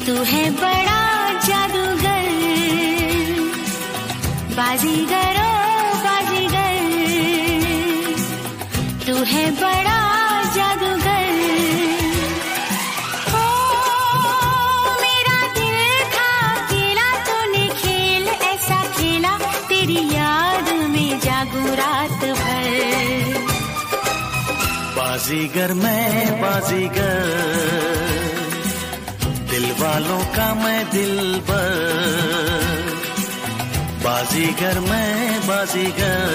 तू है बड़ा जादूगर, बाजीगर ओ बाजीगर, तू है बड़ा जादूगर। ओ मेरा दिल था अकेला, तूने खेल ऐसा खेला, तेरी याद में जागू रात भर। बाजीगर मैं बाजीगर, दिल वालों का मैं दिलबर। बाजीगर मैं बाजीगर,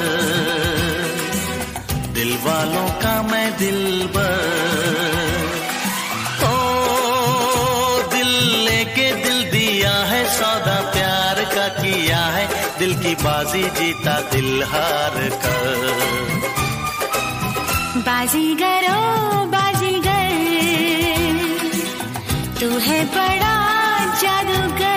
दिल वालों का मैं दिलबर। ओ दिल लेके दिल दिया है, सौदा प्यार का किया है, दिल की बाजी जीता दिल हार कर। बाजीगर ओ बाजीगर, तू है बड़ा जादूगर।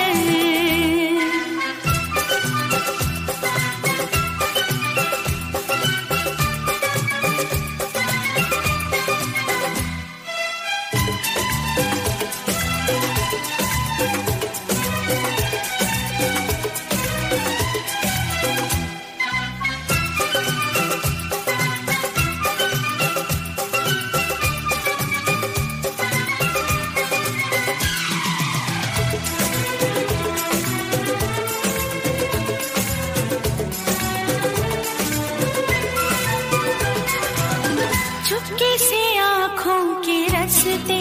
चुपके से आँखों के रस्ते,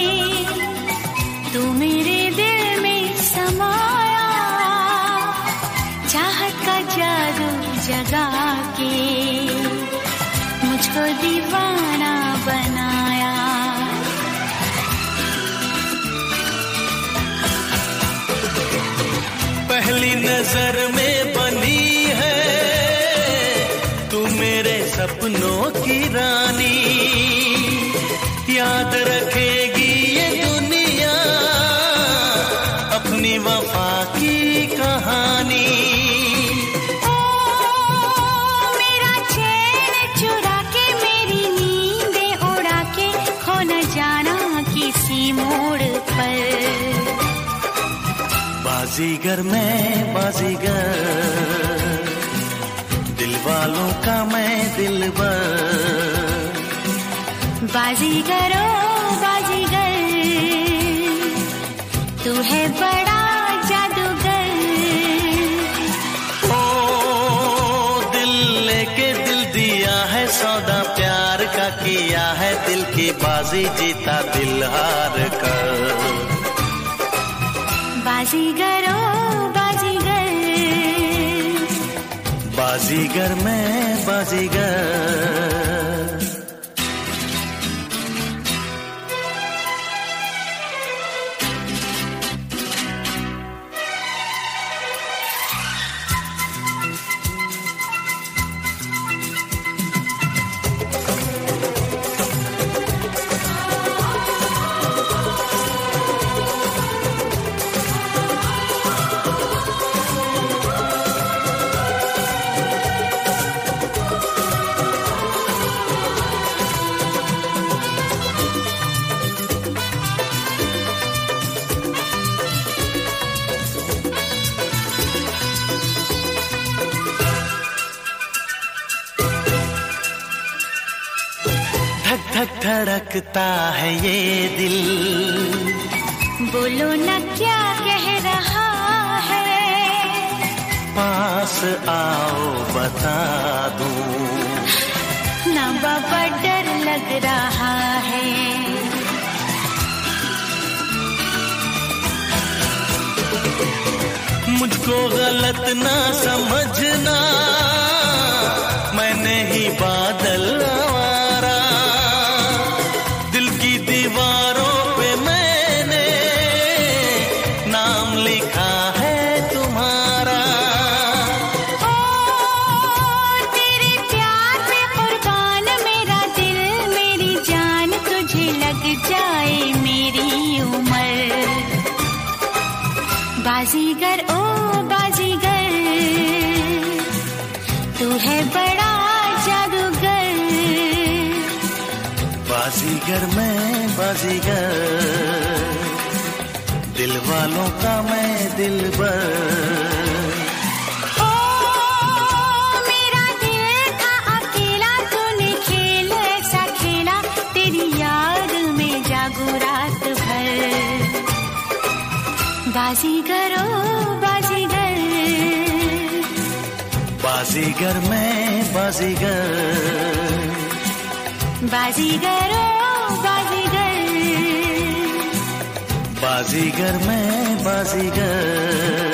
तू मेरे दिल में समाया, चाहत का जादू जगा के मुझको दीवाना बनाया। पहली नजर में बनी है तू मेरे सपनों की रानी, याद रखेगी ये दुनिया अपनी वफा की कहानी। ओ मेरा चैन चुरा के, मेरी नींदें उड़ा के, खो न जाना किसी मोड़ पर। बाजीगर मैं बाजीगर, दिल वालों का मैं दिलबर। बाजीगर ओ बाजीगर, तू है बड़ा जादूगर। ओ दिल लेके दिल दिया है, सौदा प्यार का किया है, दिल की बाजी जीता दिल हार कर। बाजीगर ओ बाजीगर, बाजीगर मैं बाजीगर। धक धक धड़कता है ये दिल, बोलो न क्या कह रहा है, पास आओ बता दूं, ना बाबा डर लग रहा है। मुझको गलत ना समझना, मैं नहीं बादल आवारा, दिल की दीवारों पे मैंने नाम लिखा है तुम्हारा। ओ तेरे प्यार पे कुर्बान मेरा दिल मेरी जान, तुझे लग जाए मेरी उम्र। बाजीगर ओ बाजीगर, तू है बड़ा जादूगर। बाजीगर मैं बाजीगर, दिल वालों का मैं दिलबर। बाजीगर ओ बाजीगर, बाजीगर मैं बाजीगर, बाजीगर ओ बाजीगर, बाजीगर मैं बाजीगर।